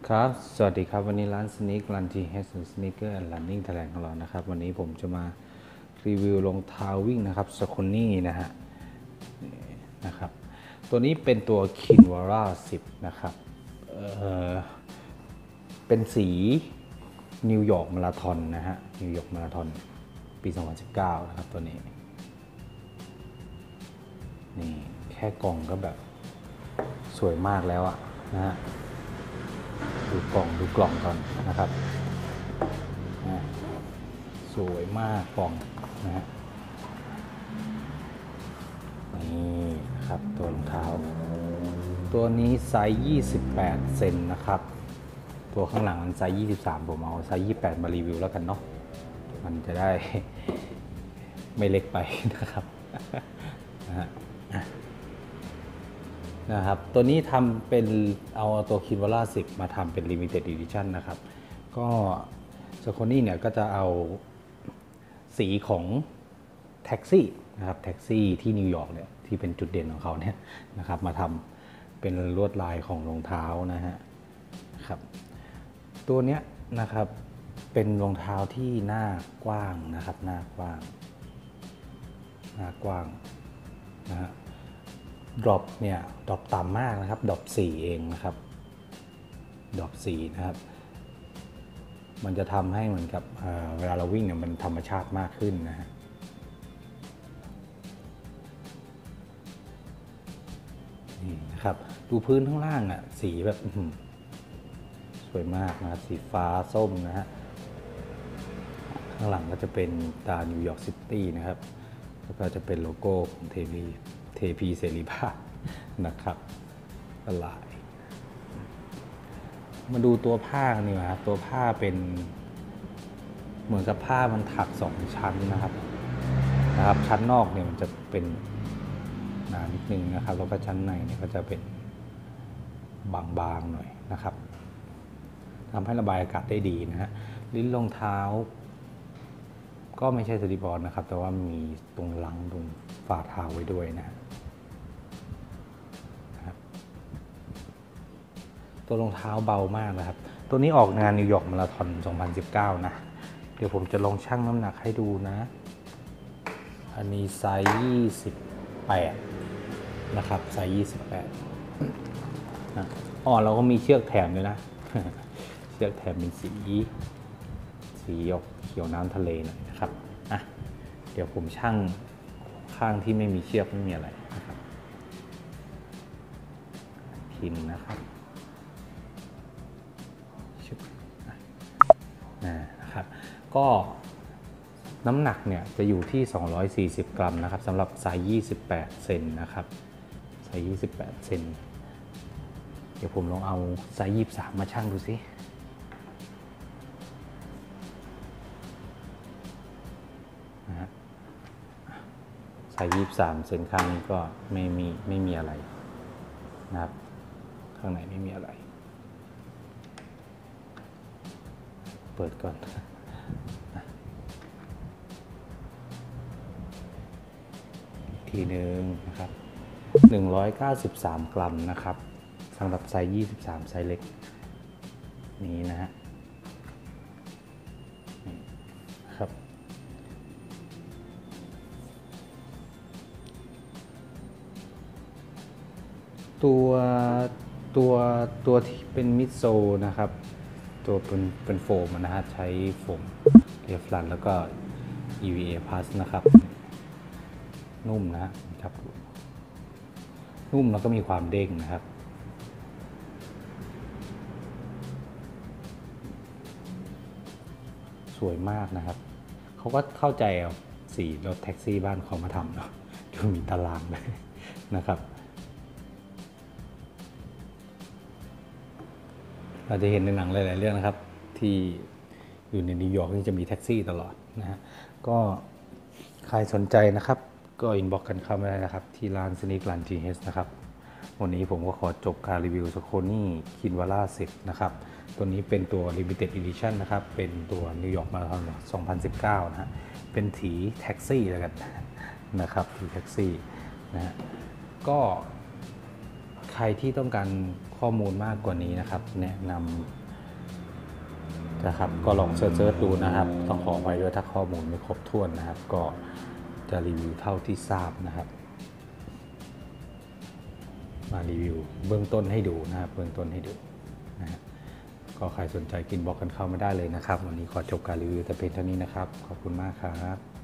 ครับสวัสดีครับวันนี้ร้าน Sneak Run TH Sneaker and Running Thailand ของเรานะครับวันนี้ผมจะมารีวิวรองเท้าวิ่งนะครับ Saucony นะครับตัวนี้เป็นตัว Kinvara 10นะครับเป็นสีนิวยอร์กมาราธอนนะฮะนิวยอร์กมาราธอนปี2019นะครับตัวนี้นี่แค่กล่องก็แบบสวยมากแล้วอะนะฮะดูกล่องก่อนนะครับสวยมากกล่องนะฮะนี่นะครับตัวรองเท้าตัวนี้ไซส์28เซนนะครับตัวข้างหลังมันไซส์23ผมเอาไซส์28มารีวิวแล้วกันเนาะมันจะได้ไม่เล็กไปนะครับนะครับตัวนี้ทำเป็นเอาตัวคินวาร่า10มาทำเป็น Limited Edition นะครับก็Sauconyเนี่ยก็จะเอาสีของแท็กซี่นะครับแท็กซี่ที่นิวยอร์กเนี่ยที่เป็นจุดเด่นของเขาเนี่ยนะครับมาทำเป็นลวดลายของรองเท้านะฮะครับตัวเนี้ยนะครับเป็นรองเท้าที่หน้ากว้างนะครับหน้ากว้างนะฮะดรอปเนี่ยดรอปต่ำมากนะครับดรอป4เองนะครับดรอป4นะครับมันจะทำให้เหมือนกับเวลาเราวิ่งเนี่ยมันธรรมชาติมากขึ้นนะฮะนี่นะครับดูพื้นข้างล่างอ่ะสีแบบสวยมากนะครับสีฟ้าส้มนะฮะข้างหลังก็จะเป็นตานิวยอร์กซิตี้นะครับแล้วก็จะเป็นโลโก้ของเทพีเสรีภาพนะครับลายมาดูตัวผ้านี่ครับตัวผ้าเป็นเหมือนกับผ้ามันถัก2ชั้นนะครับชั้นนอกเนี่ยมันจะเป็นหนานิดนึงนะครับแล้วก็ชั้นในเนี่ยก็จะเป็นบางๆหน่อยนะครับทำให้ระบายอากาศได้ดีนะฮะลิ้นรองเท้าก็ไม่ใช่สลิปออนนะครับแต่ว่ามีตรงหลังตรงฝ่าเท้าไว้ด้วยนะครับตัวรองเท้าเบามากนะครับตัวนี้ออกงานนิวยอร์กมาราธอน2019นะเดี๋ยวผมจะลองชั่งน้ำหนักให้ดูนะอันนี้ไซส์28นะครับไซส์28นะเราก็มีเชือกแถมเลยนะเชือกแถมเป็นสีออกเขียวน้ำทะเลหน่อยนะครับเดี๋ยวผมชั่งข้างที่ไม่มีเชือกไม่มีอะไรนะครับพินนะครับนะครับก็น้ำหนักเนี่ยจะอยู่ที่240 กรัมนะครับสำหรับไซส์28เซนนะครับไซส์28เซนเดี๋ยวผมลองเอาไซส์23มาชั่งดูสิไซส์23เซนข้างนี้ก็ไม่มีอะไรนะครับข้างในไม่มีอะไรเปิดก่อนอีกทีหนึ่งนะครับ193 กรัมนะครับสำหรับไซส์23ไซส์เล็กนี้นะฮะครับตัวที่เป็นมิดโซนะครับตัวเป็นโฟมนะฮะใช้โฟมเทฟลอนแล้วก็ EVA Plus นะครับนุ่มนะครับนุ่มแล้วก็มีความเด้งนะครับสวยมากนะครับเขาก็เข้าใจเอาสีรถแท็กซี่บ้านเขามาทำเนาะดูมีตารางเลยนะครับเราจะเห็นในหนังหลายๆเรื่องนะครับที่อยู่ในนิวยอร์กที่จะมีแท็กซี่ตลอดนะฮะก็ใครสนใจนะครับก็อินบ็อกซ์กันเข้ามาได้นะครับที่ร้าน Sneak Run TH นะครับวันนี้ผมก็ขอจบการรีวิว Saucony Kinvara 10นะครับตัวนี้เป็นตัว Limited Edition นะครับเป็นตัวนิวยอร์กมาราธอน2019นะฮะเป็นสีแท็กซี่แล้วกันนะครับสีแท็กซี่นะฮะก็ใครที่ต้องการข้อมูลมากกว่านี้นะครับแนะนำนะครับก็ลองเซิร์ชดูนะครับต้องขออภัยด้วยถ้าข้อมูลไม่ครบถ้วนนะครับก็จะรีวิวเท่าที่ทราบนะครับมารีวิวเบื้องต้นให้ดูนะครับเบื้องต้นให้ดูนะฮะก็ใครสนใจกินบล็อกกันเข้ามาได้เลยนะครับวันนี้ขอจบการรีวิวแต่เพียงเท่านี้นะครับขอบคุณมากครับ